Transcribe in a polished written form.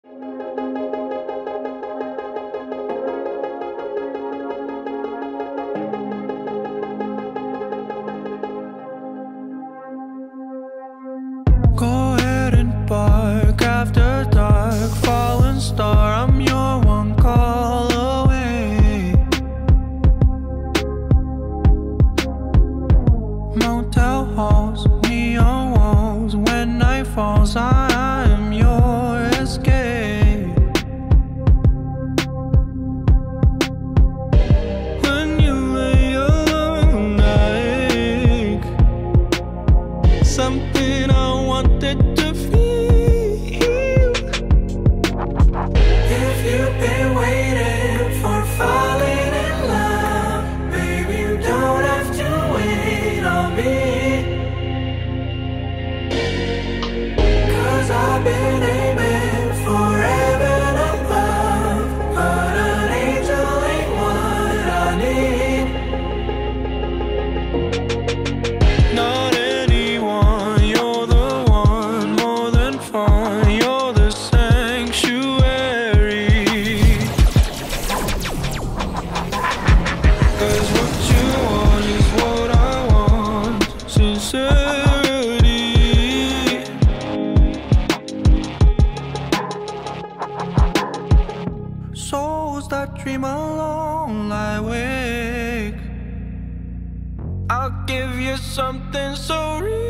Go ahead and bark after dark, fallen star, I'm your one call away. Motel halls, neon walls, when night falls, I am your escape. When you lay alone, I ache. Something I wanted to feel. If you've been waiting for falling in love, baby, you don't have to wait on me. 'Cause I've been aiming for heaven above, but an angel ain't what I need. Not anyone, you're the one, more than fun, you're the sanctuary. 'Cause what you want is what I want, sincerity. Souls that dream alone lie awake. I'll give you something so real.